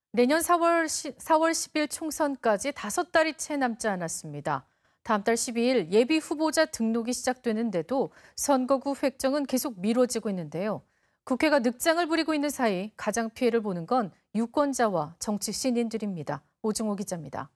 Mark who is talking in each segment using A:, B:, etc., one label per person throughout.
A: 내년 4월 10일 총선까지 5달이 채 남지 않았습니다. 다음 달 12일 예비 후보자 등록이 시작되는데도 선거구 획정은 계속 미뤄지고 있는데요. 국회가 늑장을 부리고 있는 사이 가장 피해를 보는 건 유권자와 정치 신인들입니다. 오중호 기자입니다.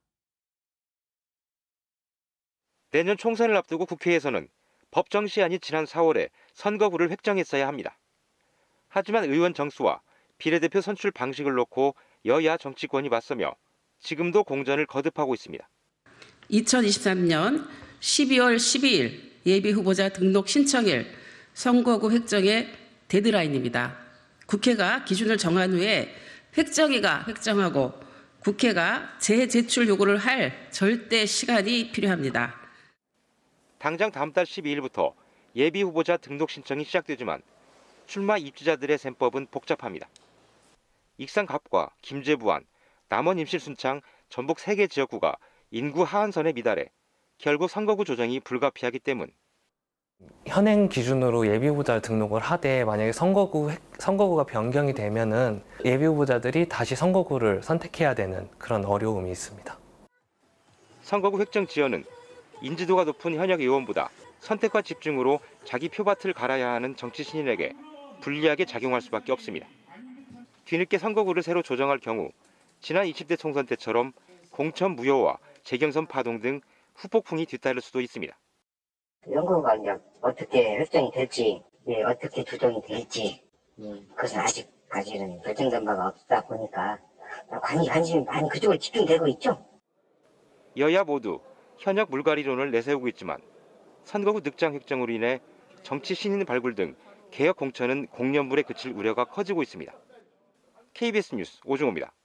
B: 내년 총선을 앞두고 국회에서는 법정 시한이 지난 4월에 선거구를 획정했어야 합니다. 하지만 의원 정수와 비례대표 선출 방식을 놓고 여야 정치권이 맞서며 지금도 공전을 거듭하고 있습니다.
C: 2023년 12월 12일 예비후보자 등록 신청일 선거구 획정의 데드라인입니다. 국회가 기준을 정한 후에 획정위가 획정하고 국회가 재제출 요구를 할 절대 시간이 필요합니다.
B: 당장 다음 달 12일부터 예비후보자 등록 신청이 시작되지만 출마 입지자들의 셈법은 복잡합니다. 익산 갑과 김제 부안, 남원 임실 순창, 전북 3개 지역구가 인구 하한선에 미달해 결국 선거구 조정이 불가피하기 때문.
D: 현행 기준으로 예비후보자 등록을 하되 만약에 선거구가 변경이 되면은 예비후보자들이 다시 선거구를 선택해야 되는 그런 어려움이 있습니다.
B: 선거구 획정 지연은 인지도가 높은 현역 의원보다 선택과 집중으로 자기 표밭을 갈아야 하는 정치 신인에게 불리하게 작용할 수밖에 없습니다. 뒤늦게 선거구를 새로 조정할 경우 지난 20대 총선 때처럼 공천 무효와 재경선 파동 등 후폭풍이 뒤따를 수도 있습니다.
E: 선거구가 이제 어떻게 획정이 될지, 어떻게 조정이 될지, 그것은 아직까지는 결정된 바가 없다 보니까 관심이 많이 그쪽으로 집중되고 있죠.
B: 여야 모두 현역 물갈이론을 내세우고 있지만 선거구 늑장 획정으로 인해 정치 신인 발굴 등 개혁 공천은 공연불에 그칠 우려가 커지고 있습니다. KBS 뉴스 오중호입니다.